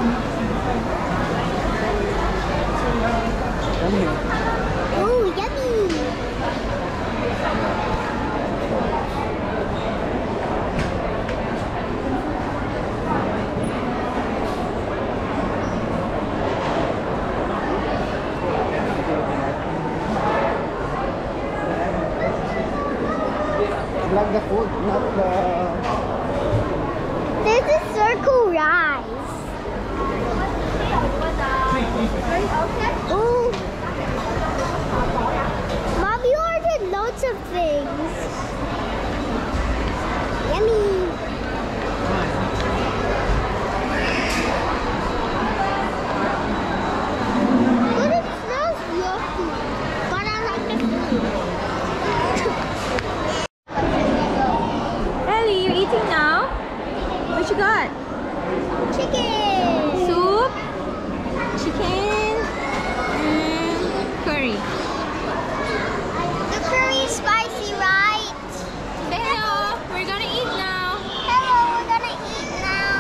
Ooh, yummy! Like the food, not the... There's a circle rise. Ooh. Mom, you ordered loads of things. Yummy. But it smells yucky. But I like the food. Ellie, you're eating now? What you got? Chicken. Soup, chicken, and curry. The curry is spicy, right? Say hello. We're gonna eat now. Hello, we're gonna eat now.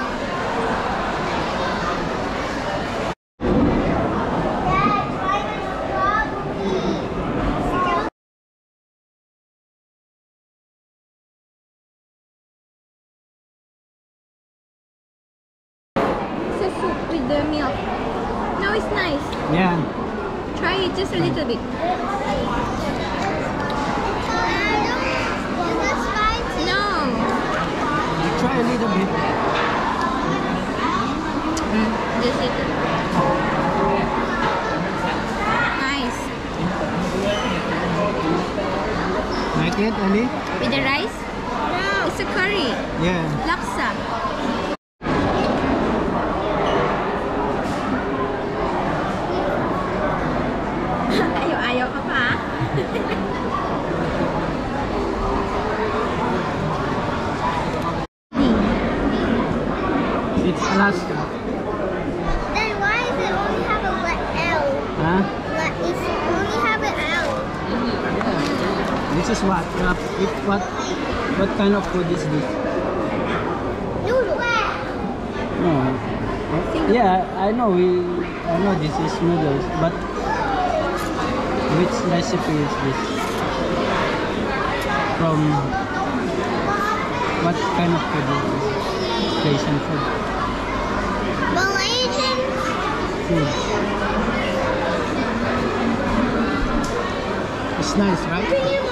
Dad, try the strawberry. It's a soup with the milk. No, it's nice. Yeah. Try it just a little bit. Is it spicy? No. Try a little bit. Just little. Nice. Like it, Ali? With the rice? No. It's a curry. Yeah. Laksa. Ayaw ka pa? It's Alaska. Then why does it only have a L? Huh? It's only have an L. This is what? What kind of food is this? Noodle. No. Yeah, I know this is noodles, but which recipe is this? From what kind of food is this? Malaysian food. Malaysian. Food. It's nice, right?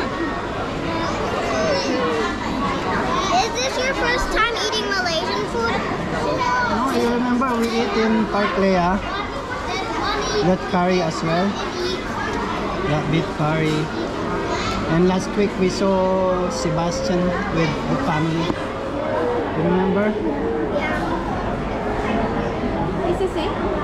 Is this your first time eating Malaysian food? No, you remember we ate in Park Lea? That curry as well. That beef curry. And last week we saw Sebastian with the family. You remember? Yeah. It's the same?